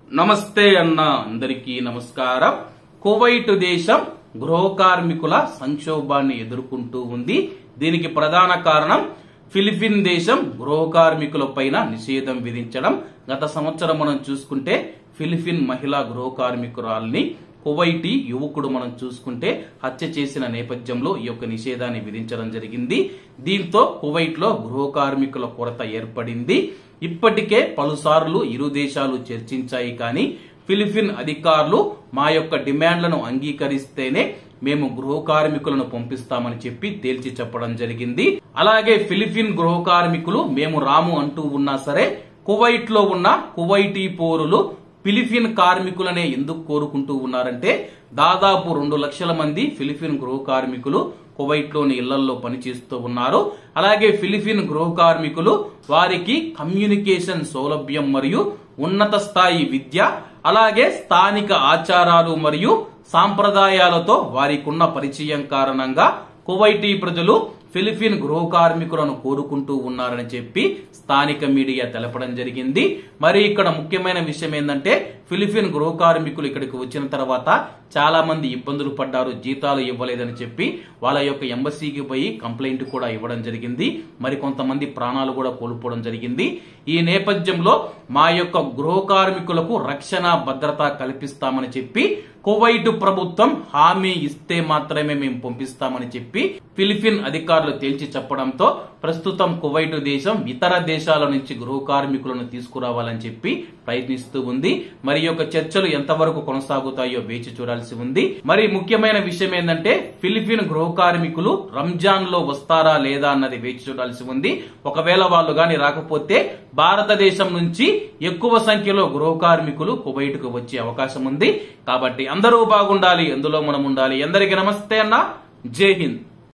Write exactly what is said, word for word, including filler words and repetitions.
నమస్తే అన్న అందరికీ నమస్కారం. కువైట్ దేశం గృహ కార్మికుల సంక్షోభాన్ని ఎదుర్కొంటూ ఉంది. దీనికి ప్రధాన కారణం ఫిలిపిన్ దేశం గృహ కార్మికుల పైన నిషేధం విధించడం. గత సంవత్సరం మనం చూసుకుంటే ఫిలిపిన్ మహిళా గృహ కార్మికురాల్ని కువైటీ యువకుడు మనం చూసుకుంటే హత్య చేసిన నేపథ్యంలో ఈ యొక్క నిషేధాన్ని విధించడం జరిగింది. దీంతో కువైట్ లో గృహ కార్మికుల కొరత ఏర్పడింది. ఇప్పటికే పలుసార్లు ఇరు దేశాలు చర్చించాయి, కానీ ఫిలిపిన్ అధికారులు మా యొక్క డిమాండ్లను అంగీకరిస్తేనే మేము గృహ కార్మికులను పంపిస్తామని చెప్పి తేల్చి చెప్పడం జరిగింది. అలాగే ఫిలిపిన్ గృహ కార్మికులు మేము రాము అంటూ ఉన్నా సరే కువైట్ లో ఉన్న కువైటీ పౌరులు ఫిలిపిన్ కార్మికులనే ఎందుకు కోరుకుంటూ ఉన్నారంటే దాదాపు రెండు లక్షల మంది ఫిలిపిన్ గృహ కార్మికులు కువైట్ లోని ఇళ్లలో పనిచేస్తూ ఉన్నారు. అలాగే ఫిలిపిన్ గృహ కార్మికులు వారికి కమ్యూనికేషన్ సౌలభ్యం మరియు ఉన్నత స్థాయి విద్య, అలాగే స్థానిక ఆచారాలు మరియు సాంప్రదాయాలతో వారికి ఉన్న పరిచయం కారణంగా కువైటీ ప్రజలు ఫిలిపిన్ గృహ కార్మికులను కోరుకుంటూ ఉన్నారని చెప్పి స్థానిక మీడియా తెలపడం జరిగింది. మరి ఇక్కడ ముఖ్యమైన విషయం ఏంటంటే ఫిలిపిన్ గృహ కార్మికులు ఇక్కడికి వచ్చిన తర్వాత చాలా మంది ఇబ్బందులు పడ్డారు, జీతాలు ఇవ్వలేదని చెప్పి వాళ్ళ యొక్క ఎంబసీకి పోయి కంప్లైంట్ కూడా ఇవ్వడం జరిగింది. మరి కొంతమంది ప్రాణాలు కూడా కోల్పోవడం జరిగింది. ఈ నేపథ్యంలో మా యొక్క గృహ కార్మికులకు రక్షణ భద్రత కల్పిస్తామని చెప్పి కువైట్ ప్రభుత్వం హామీ ఇస్తే మాత్రమే మేము పంపిస్తామని చెప్పి ఫిలిపిన్ అధికారులు తేల్చి చెప్పడంతో ప్రస్తుతం కువైట్ దేశం ఇతర దేశాల నుంచి గృహ కార్మికులను తీసుకురావాలని చెప్పి ప్రయత్నిస్తూ ఉంది. మరి యొక్క చర్చలు ఎంతవరకు కొనసాగుతాయో వేచి చూడాల్సి ఉంది. మరి ముఖ్యమైన విషయం ఏంటంటే ఫిలిపిన్ గృహ కార్మికులు రంజాన్ లో వస్తారా లేదా అన్నది వేచి చూడాల్సి ఉంది. ఒకవేళ వాళ్ళు గాని రాకపోతే భారతదేశం నుంచి ఎక్కువ సంఖ్యలో గృహ కార్మికులు కువైట్ కు వచ్చే అవకాశం ఉంది. కాబట్టి అందరూ బాగుండాలి, అందులో మనం ఉండాలి. అందరికీ నమస్తే అన్న, జై హింద్.